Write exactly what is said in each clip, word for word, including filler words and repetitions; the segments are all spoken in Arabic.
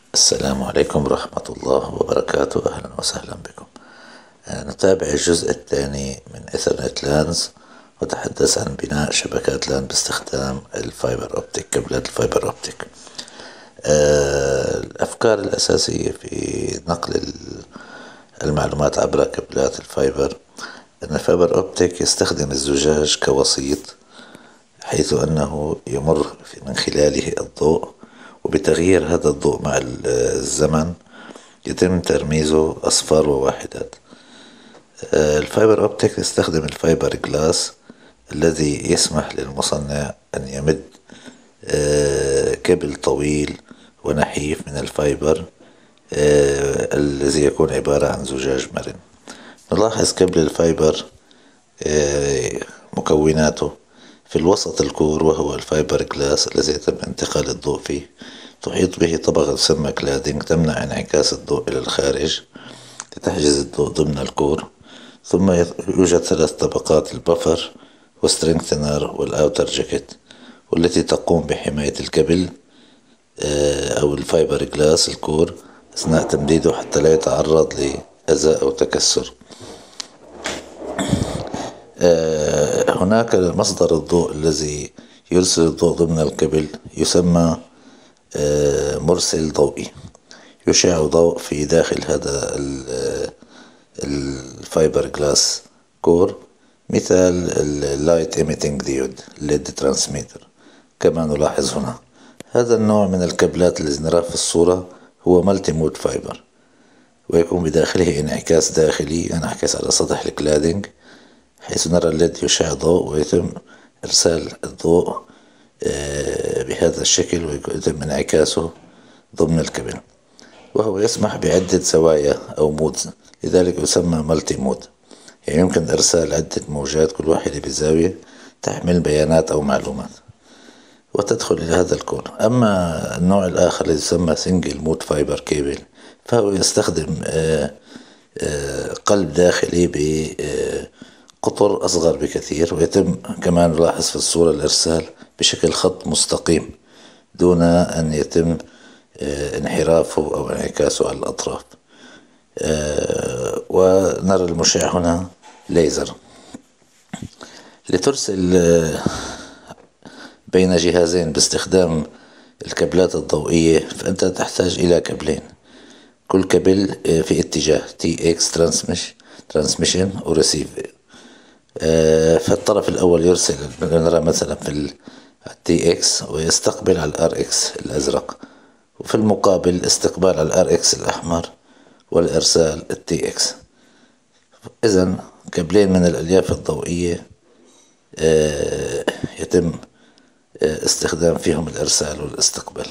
السلام عليكم ورحمة الله وبركاته. أهلا وسهلا بكم. نتابع الجزء الثاني من إيثرنت لانز، وتحدث عن بناء شبكات لان باستخدام الفايبر أوبتيك، كابلات الفايبر أوبتيك. الأفكار الأساسية في نقل المعلومات عبر كابلات الفايبر أن الفايبر أوبتيك يستخدم الزجاج كوسيط، حيث أنه يمر من خلاله الضوء، وبتغيير هذا الضوء مع الزمن يتم ترميزه أصفار وواحدات. الفايبر أوبتيك يستخدم الفايبر جلاس الذي يسمح للمصنع أن يمد كابل طويل ونحيف من الفايبر الذي يكون عبارة عن زجاج مرن. نلاحظ كابل الفايبر مكوناته: في الوسط الكور وهو الفايبر جلاس الذي يتم انتقال الضوء فيه، تحيط به طبقة تسمى كلادينج تمنع انعكاس الضوء إلى الخارج لتحجز الضوء ضمن الكور. ثم يوجد ثلاث طبقات: البفر والسترينغثنر والأوتر جاكيت، والتي تقوم بحماية الكابل أو الفايبر جلاس الكور أثناء تمديده حتى لا يتعرض لأذى أو تكسر. هناك مصدر الضوء الذي يرسل الضوء ضمن الكابل يسمى مرسل ضوئي، يشع ضوء في داخل هذا الفايبر جلاس كور، مثال اللايت ايميتنج ديود ليد ترانسميتر. كما نلاحظ هنا هذا النوع من الكابلات الذي نراه في الصورة هو مالتي مود فايبر، ويكون بداخله انعكاس داخلي ينعكس على سطح الكلادينج، حيث نرى الليد يشع ضوء ويتم إرسال الضوء بهذا الشكل ويتم انعكاسه ضمن الكابل، وهو يسمح بعدة زوايا أو مودز، لذلك يسمى مالتي مود. يعني يمكن إرسال عدة موجات كل واحدة بزاوية تحمل بيانات أو معلومات وتدخل إلى هذا الكور. أما النوع الآخر الذي يسمى سنجل مود فايبر كيبل، فهو يستخدم قلب داخلي بقطر أصغر بكثير، ويتم كما نلاحظ في الصورة الإرسال بشكل خط مستقيم دون أن يتم انحرافه أو انعكاسه على الأطراف. ونرى المشع هنا ليزر. لترسل بين جهازين باستخدام الكابلات الضوئية فأنت تحتاج إلى كابلين، كل كابل في اتجاه تي اكس ترانسميشن وريسيف. فالطرف الأول يرسل، نرى مثلا في التي اكس ويستقبل على الار اكس الأزرق، وفي المقابل استقبال على الار اكس الأحمر والإرسال التي اكس. إذن كابلين من الألياف الضوئية يتم استخدام فيهم الإرسال والاستقبال.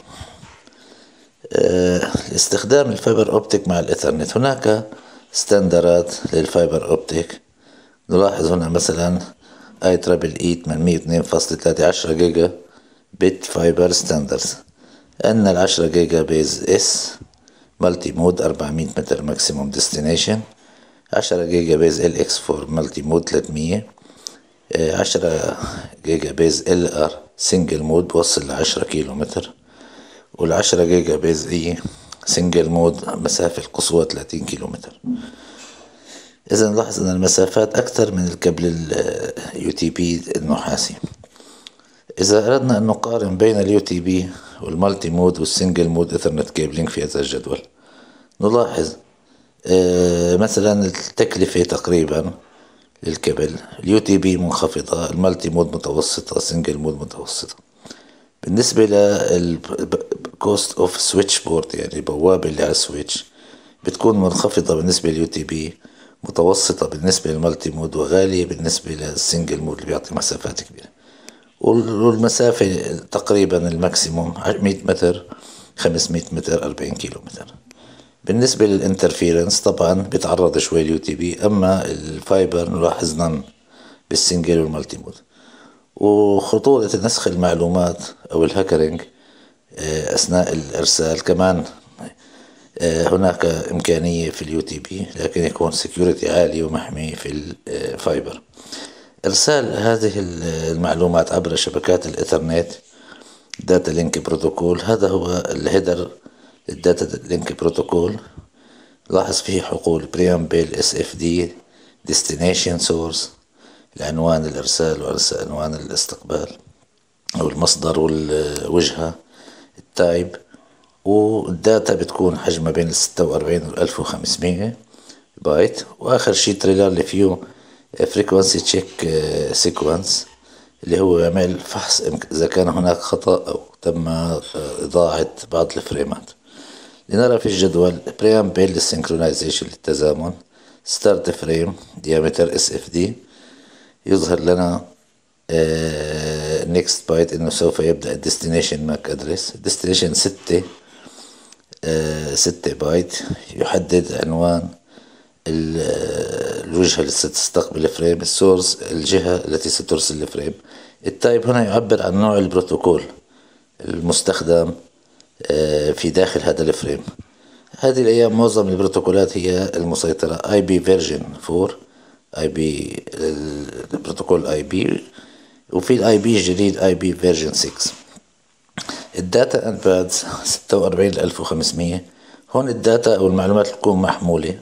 استخدام الفايبر أوبتيك مع الإثرنت، هناك ستاندرات للفايبر أوبتيك. نلاحظ هنا مثلا اي ترابل اي ثمانمية واثنين فاصلة ثلاثة عشرة جيجا بت فايبر ستاندرز. أن العشرة جيجا بيز اس مالتي مود أربعمية متر ماكسيموم ديستنيشن، عشرة جيجا بيز ال اكس فور مالتي مود ثلاثمية، عشرة جيجا بيز ال ار سنجل مود بوصل لعشرة كيلو متر، والعشرة جيجا بيز اي سنجل مود مسافة القصوى ثلاثين كيلو متر. إذا نلاحظ أن المسافات أكثر من الكابل اليو تي بي النحاسي. إذا أردنا أن نقارن بين اليو تي بي والمالتي مود والسنجل مود إثرنت كيبلينج في هذا الجدول، نلاحظ آه مثلا التكلفة تقريبا للكابل اليو تي بي منخفضة، المالتي مود متوسطة، السنجل مود متوسطة. بالنسبة للكوست اوف سويتش بورد، يعني البوابة اللي على السويتش، بتكون منخفضة بالنسبة لليو تي بي، متوسطة بالنسبة للمالتي مود، وغالية بالنسبة للسنجل مود اللي بيعطي مسافات كبيرة. والمسافة تقريبا الماكسيموم مية متر، خمسمية متر، أربعين كيلو متر. بالنسبة للانترفيرنس طبعا بيتعرض شوي اليو تي بي، أما الفايبر نلاحظ نن بالسنجل والمالتي مود. وخطورة نسخ المعلومات أو الهاكرينج أثناء الإرسال كمان هناك إمكانية في اليو تي بي، لكن يكون سيكيورتي عالي ومحمي في الفايبر. إرسال هذه المعلومات عبر شبكات الإثرنت داتا لينك بروتوكول، هذا هو الهيدر الداتا لينك بروتوكول. لاحظ فيه حقول بريامبل اس اف دي destination source العنوان الارسال وعنوان الاستقبال او المصدر والوجهة التايب. والداتا بتكون حجمها بين الستة وأربعين والألف وخمسمية بايت. واخر شي تريلر اللي فيه فريكوانسي تشيك سيكونس اللي هو يعمل فحص اذا كان هناك خطأ او تم اضاعة بعض الفريمات. لنرى في الجدول preamble للسينكرونايزيشن للتزامن start frame diameter اس اف دي يظهر لنا next byte انه سوف يبدأ destination ماك ادرس. destination ستة ستة بايت يحدد عنوان الوجهة التي ستستقبل الفريم. السورس الجهة التي سترسل الفريم. التايب هنا يعبر عن نوع البروتوكول المستخدم في داخل هذا الفريم. هذه الأيام معظم البروتوكولات هي المسيطرة اي بي فيرجن فور اي بي البروتوكول اي بي وفي الاي بي الجديد اي بي فيرجن ستة. الداتا اند بادز ستة وأربعين ألف وخمسمية. هون الداتا او المعلومات تكون محمولة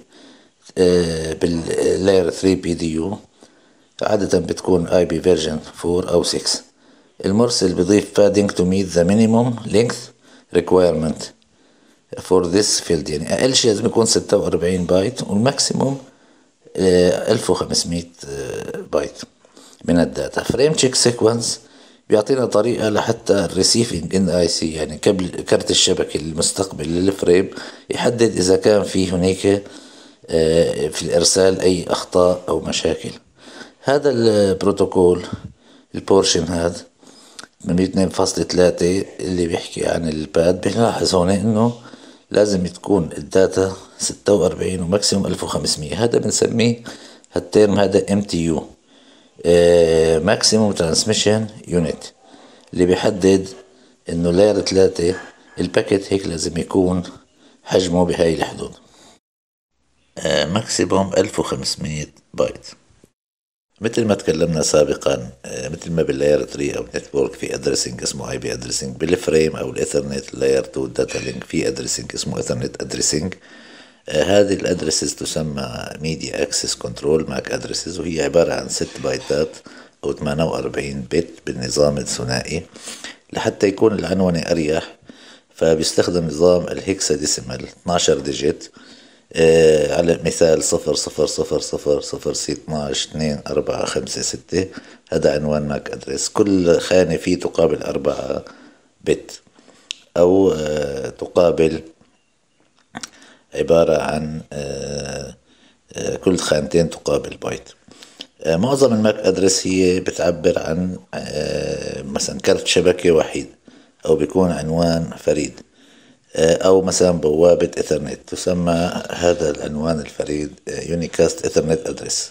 باللاير ثري بي دي يو عادة بتكون اي بي فيرجن فور او ستة. المرسل بيضيف padding to meet the minimum length requirement for this field يعني اقل شيء لازم يكون ستة وأربعين بايت والماكسيموم ألف وخمسمية بايت من الداتا. فريم تشيك سيكونس بيعطينا طريقة لحتى الريسيفنج ان اي سي يعني قبل كارت الشبكة المستقبل للفريم يحدد اذا كان في هناك في الارسال اي اخطاء او مشاكل. هذا البروتوكول البورشن هذا من اثنين فاصلة ثلاثة اللي بيحكي عن الباد بنلاحظ هون انه لازم تكون الداتا ستة وأربعين وماكسيموم ألف وخمسمية. هذا بنسميه هالترم هذا ام تي يو ماكسيموم ترانسميشن يونت اللي بيحدد انه لاير ثلاثة الباكيت هيك لازم يكون حجمه بهاي الحدود ماكسيموم ألف وخمسمية بايت. مثل ما تكلمنا سابقا مثل ما باللاير ثري او نتورك في ادريسنج اسمه اي بي ادريسنج. بالفريم او الايثرنت لاير تو داتا لينك في ادريسنج اسمه ايثرنت ادريسنج. هذه الادريسز تسمى ميديا اكسس كنترول ماك ادريسز وهي عبارة عن ست بايتات او ثمانية وأربعين بت بالنظام الثنائي. لحتى يكون العنونة اريح فبيستخدم نظام الهكساديسيمال اثناشر ديجيت آه على مثال صفر صفر صفر صفر صفر سي اثناش اثنين أربعة خمسة ستة. هذا عنوان ماك أدرس. كل خانة فيه تقابل أربعة بت أو آه تقابل عبارة عن آه آه كل خانتين تقابل بايت. آه معظم الماك أدرس هي بتعبر عن آه مثلا كارت شبكة وحيد أو بيكون عنوان فريد أو مثلا بوابة إثرنت تسمى هذا العنوان الفريد يونيكاست إثرنت أدرس.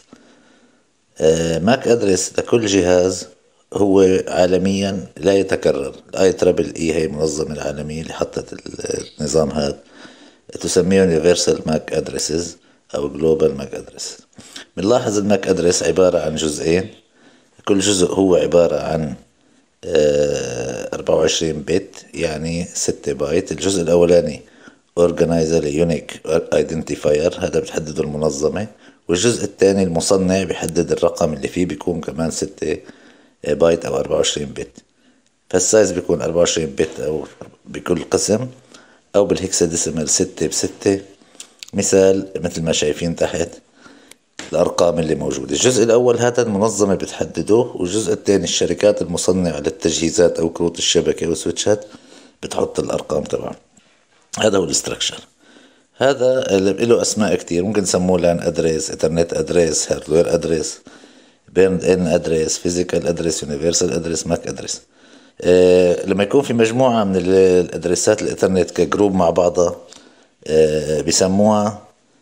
ماك أدرس لكل جهاز هو عالميا لا يتكرر. الاي ترابل اي هي المنظمة العالمية اللي حطت النظام هذا تسميه يونيفرسال ماك أدرسز أو جلوبال ماك أدرس. بنلاحظ الماك أدرس عبارة عن جزئين كل جزء هو عبارة عن أربعة وعشرين بت يعني ستة بايت. الجزء الأولاني Organizer Unique Identifier هذا بتحدده المنظمة. والجزء الثاني المصنع بيحدد الرقم اللي فيه بيكون كمان ستة بايت أو أربعة وعشرين بت. فالسايز بيكون أربعة وعشرين بت أو بكل قسم أو بالهكساديسيمال ستة بستة مثال مثل ما شايفين تحت الأرقام اللي موجودة. الجزء الأول هذا المنظمة بتحدده والجزء الثاني الشركات المصنعة للتجهيزات أو كروت الشبكة والسويتشات بتحط الأرقام تبعها. هذا هو الاستراكشر. هذا له أسماء كتير ممكن نسموه لان أدريس إنترنت أدريس هاردوير أدريس بيرند إن أدريس فيزيكال أدريس يونيفرسال أدريس ماك أدريس. أه لما يكون في مجموعة من الأدريسات الإنترنت كجروب مع بعضها أه بيسموها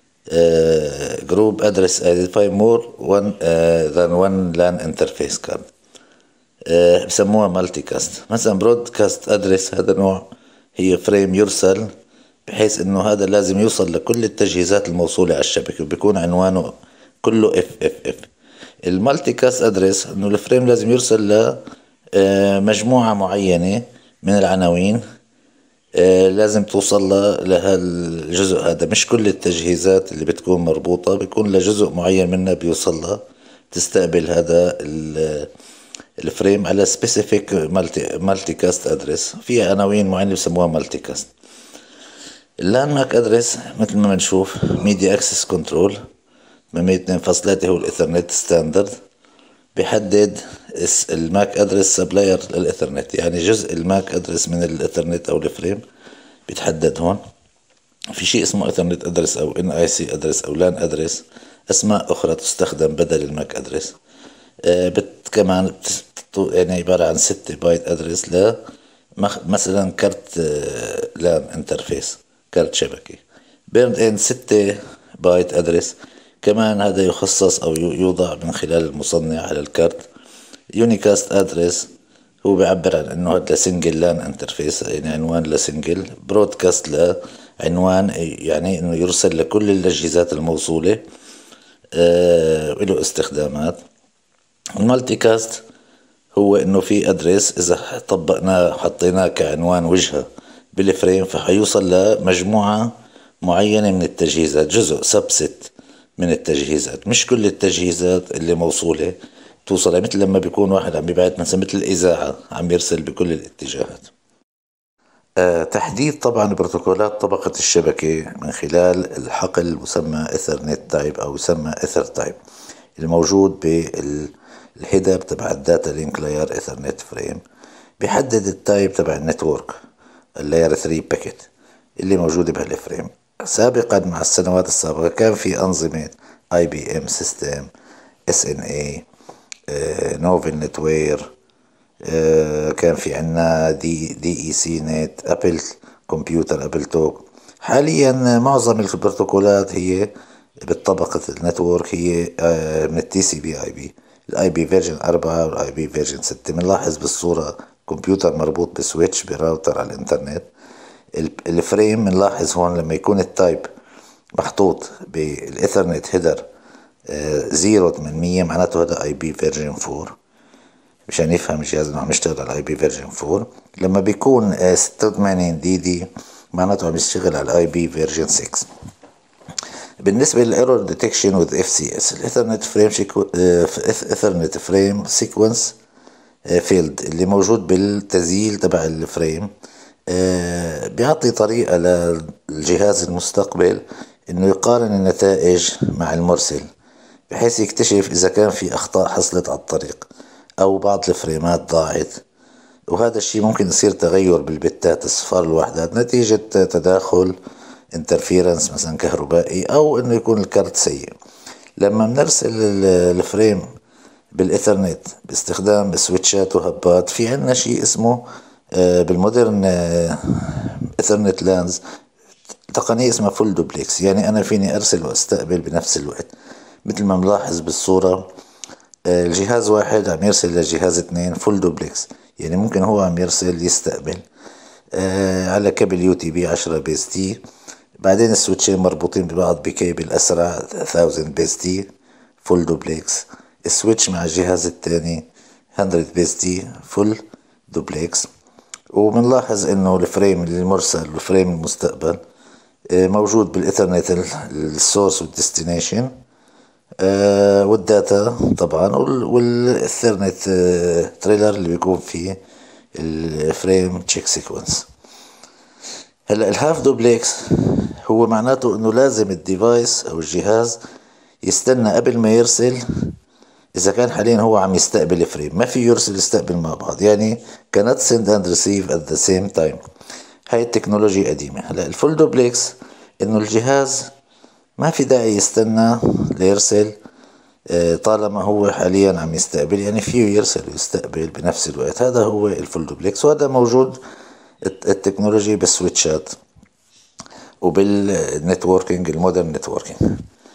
Uh, group address identify more one uh, than one LAN interface card uh, بسموها مالتي كاست. مثلا برودكاست ادرس هذا نوع هي فريم يرسل بحيث انه هذا لازم يوصل لكل التجهيزات الموصولة على الشبكة وبيكون عنوانه كله اف اف اف. المالتي كاست ادرس انه الفريم لازم يرسل لمجموعة معينة من العناوين آه، لازم توصل ل- لهالجزء هذا. مش كل التجهيزات اللي بتكون مربوطة بيكون لجزء معين منها بيوصل لها، تستقبل هذا ال- الفريم على سبيسيفيك مالتي مالتي كاست ادرس. في عناوين معينة بسموها مالتي كاست. اللان ماك ادرس مثل ما بنشوف ميديا اكسس كنترول ثمانمية واثنين فاصلة ثلاثة هو الايثرنت ستاندرد، بيحدد الس- الماك ادرس سبلاير للايثرنت، يعني جزء الماك ادرس من الايثرنت او الفريم بيتحدد هون. في شيء اسمه ايثرنت ادرس او ان اي سي ادرس او لان ادرس، اسماء اخرى تستخدم بدل الماك ادرس. آه، بت كمان بت- بت- يعني عبارة عن ستة بايت ادرس ل مخ- مثلا كارت آه، لان انترفيس، كارت شبكي. بيرن ان ستة بايت ادرس، كمان هذا يخصص او يو- يوضع من خلال المصنع على الكارت. يونيكاست ادرس هو بيعبر عن انه هذا سنجل لان انترفيس، يعني عنوان لسنجل. برودكاست لعنوان يعني انه يرسل لكل الاجهزات الموصولة، آه له استخدامات. المالتي كاست هو انه في ادرس اذا طبقناه حطيناه كعنوان وجهة بالفريم فحيوصل لمجموعة معينة من التجهيزات، جزء سبست من التجهيزات. مش كل التجهيزات اللي موصولة توصل، مثل لما بيكون واحد عم بيبعت مثلا مثل الإذاعة عم يرسل بكل الاتجاهات. أه تحديد طبعا بروتوكولات طبقة الشبكة من خلال الحقل المسمى ايثرنت تايب او يسمى ايثر تايب الموجود بالهيدر تبع الداتا لينك لاير ايثرنت فريم. بيحدد التايب تبع النتورك اللاير ثلاثة باكيت اللي موجودة بهالفريم. سابقا مع السنوات السابقة كان في أنظمة اي بي ام سيستم، اس ان اي، نوفل نتوير، آه، كان في عنا دي دي اي سي نت، ابل كمبيوتر، ابل توك. حاليا معظم البروتوكولات هي بالطبقة النتورك هي آه، من التي سي بي اي بي، الاي بي فيرجن أربعة والاي بي فيرجن ستة. بنلاحظ بالصورة كمبيوتر مربوط بسويتش براوتر على الانترنت. الفريم بنلاحظ هون لما يكون التايب محطوط بالايثرنت هيدر زيرو ثمانمية معناته هذا اي بي فيرجن أربعة، مشان يفهم الجهاز انه عم يشتغل على اي بي فيرجن أربعة. لما بيكون ستة وثمانين دي دي معناته عم يشتغل على الاي بي فيرجن ستة. بالنسبة للايرور ديتكشن وذ اف سي اس، الايثرنت فريم ايثرنت فريم سيكونس فيلد اللي موجود بالتسجيل تبع الفريم، آه، بيعطي طريقة للجهاز المستقبل انه يقارن النتائج مع المرسل، بحيث يكتشف اذا كان في اخطاء حصلت على الطريق او بعض الفريمات ضاعت. وهذا الشيء ممكن يصير تغير بالبتات الصفار الوحدات نتيجة تداخل انترفيرنس مثلا كهربائي او انه يكون الكارت سيء. لما بنرسل الفريم بالايثرنت باستخدام سويتشات وهبات، في عنا شيء اسمه آه، بالمودرن ايثرنت لانز تقنية اسمها فول دوبلكس، يعني انا فيني ارسل واستقبل بنفس الوقت. مثل ما ملاحظ بالصورة آه، الجهاز واحد عم يرسل للجهاز اثنين فول دوبلكس، يعني ممكن هو عم يرسل يستقبل آه على كابل يو تي بي عشرة بيس تي، بعدين السويتشين مربوطين ببعض بكيبل أسرع ألف بيس تي فول دوبلكس، السويتش مع الجهاز الثاني مية بيس تي فول دوبلكس. وبنلاحظ انه الفريم المرسل والفريم المستقبل آه، موجود بالايثرنت السورس والديستنيشن آه والداتا طبعا، والثيرنت آه تريلر اللي بيكون فيه الفريم تشيك سيكونس. هلا الهاف دوبلكس هو معناته انه لازم الديفايس او الجهاز يستنى قبل ما يرسل، اذا كان حاليا هو عم يستقبل فريم ما في يرسل يستقبل مع بعض، يعني cannot send and receive at the same time. هاي التكنولوجيا قديمة. هلا الفول دوبلكس انه الجهاز ما في داعي يستنى ليرسل آه، طالما هو حاليا عم يستقبل، يعني فيه يرسل ويستقبل بنفس الوقت. هذا هو الفول دوبلكس، وهذا موجود التكنولوجي بالسويتشات وبالنتوركينج المودرن نتوركينج.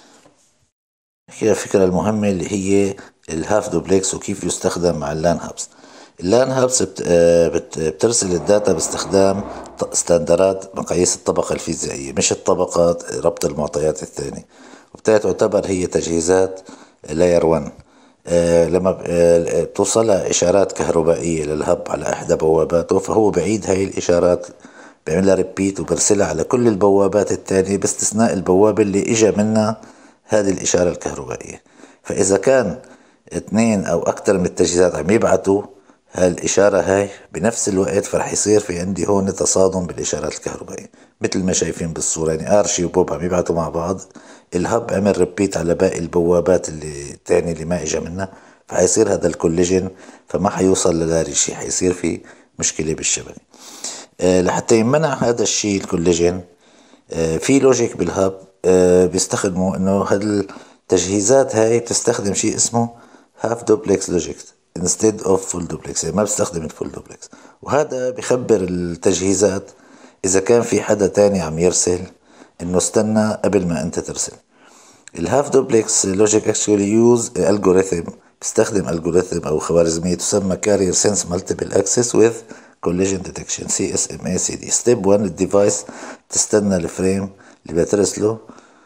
هي الفكرة المهمة اللي هي الهاف دوبلكس وكيف يستخدم مع اللان هابس. اللان هابس بت- آه، بت- بترسل الداتا باستخدام ط- ستاندرات مقاييس الطبقة الفيزيائية، مش الطبقات ربط المعطيات الثانية، وبالتالي تعتبر هي تجهيزات لاير واحد. آه، لما ب- آه، بتوصلها إشارات كهربائية للهب على إحدى بواباته، فهو بعيد هاي الإشارات بيعملها ريبيت وبرسلها على كل البوابات التانية باستثناء البوابة اللي اجا منها هذه الإشارة الكهربائية. فإذا كان اثنين أو أكثر من التجهيزات عم يبعثوا هالإشارة هاي بنفس الوقت، فرح يصير في عندي هون تصادم بالإشارات الكهربائية مثل ما شايفين بالصورة. يعني ارشي وبوب عم يبعثوا مع بعض، الهب عمل ريبيت على باقي البوابات اللي التانية اللي ما اجا منها، فحيصير هذا الكوليجن، فما حيوصل لداري شيء، حيصير في مشكلة بالشبكة. أه لحتى يمنع هذا الشيء الكوليجن، أه في لوجيك بالهب أه بيستخدموا انه هذه التجهيزات هاي بتستخدم شيء اسمه هاف دوبلكس لوجيك instead of full duplex، يعني ما بستخدم الفول دوبلكس. وهذا بخبر التجهيزات اذا كان في حدا تاني عم يرسل انه استنى قبل ما انت ترسل. الهاف دوبلكس لوجيك actually use algorithm، بستخدم algorithm او خوارزمية تسمى carrier sense multiple access with collision detection سي اس ام اي سي دي. ستيب واحد، الديفايس تستنى الفريم اللي بترسله،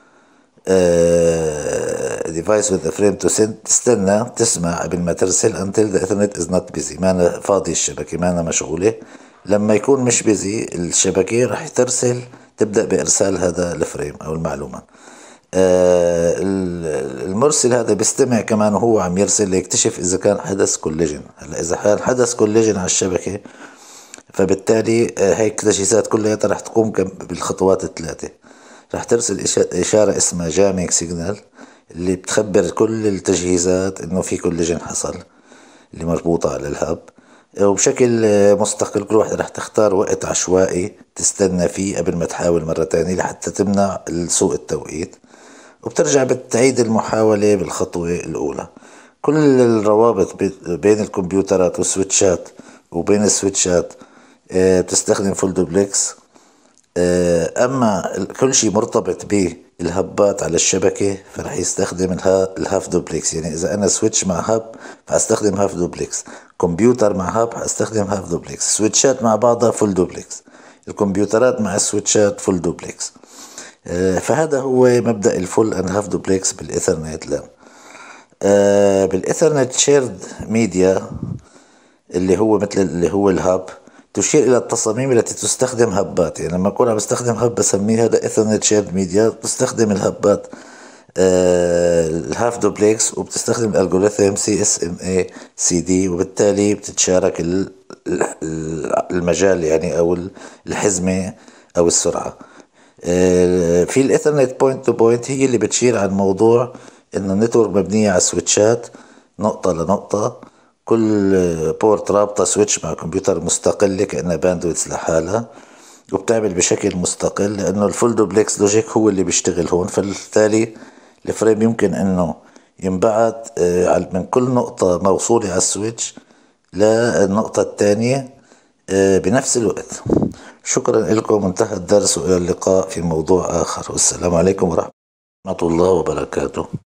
ديفايس with a frame to send، تستنى تسمع قبل ما ترسل until the ethernet is not busy، ما أنا فاضي الشبكة، ما أنا مشغولة. لما يكون مش بيزي الشبكة رح ترسل، تبدأ بإرسال هذا الفريم أو المعلومة. آه المرسل هذا بيستمع كمان وهو عم يرسل ليكتشف إذا كان حدث كوليجن. هلا إذا كان حدث كوليجن على الشبكة، فبالتالي هيك التجهيزات كلها رح تقوم بالخطوات الثلاثة. رح ترسل إشارة اسمها جامينج سيجنال اللي بتخبر كل التجهيزات إنه في كوليجن حصل اللي مربوطة على الهب، وبشكل مستقل كل واحدة رح تختار وقت عشوائي تستنى فيه قبل ما تحاول مرة تانية لحتى تمنع سوء التوقيت، وبترجع بتعيد المحاولة بالخطوة الأولى. كل الروابط بين الكمبيوترات والسويتشات وبين السويتشات بتستخدم فول دوبلكس. أما كل شيء مرتبط بالهبات على الشبكة فرح يستخدم الهاف دوبلكس. يعني إذا أنا سويتش مع هب فأستخدم هاف دوبلكس، كمبيوتر مع هب هستخدم هاف دوبلكس، سويتشات مع بعضها فول دوبلكس، الكمبيوترات مع السويتشات فول دوبلكس. فهذا هو مبدأ الفول أند هاف دوبلكس بالإيثرنت لان. بالإيثرنت شيرد ميديا اللي هو مثل اللي هو الهب تشير إلى التصاميم التي تستخدم هبات. يعني لما أكون عم بستخدم هب بسميه هذا إيثرنت شيرد ميديا، تستخدم الهبات آه الهاف دوبلكس، وبتستخدم الألغوريثم سي اس ام اي سي دي، وبالتالي بتتشارك المجال يعني أو الحزمة أو السرعة. آه في الإيثرنت بوينت تو بوينت هي اللي بتشير عن موضوع إنه النتورك مبنية على سويتشات نقطة لنقطة، كل بورت رابطة سويتش مع كمبيوتر مستقلة كأنها باندويث لحالها، وبتعمل بشكل مستقل لأنه الفول دوبلكس لوجيك هو اللي بيشتغل هون. فبالتالي الفريم يمكن أنه ينبعث من كل نقطة موصولة على السويتش للنقطة الثانية بنفس الوقت. شكرا لكم، انتهى الدرس وإلى اللقاء في موضوع آخر، والسلام عليكم ورحمة الله وبركاته.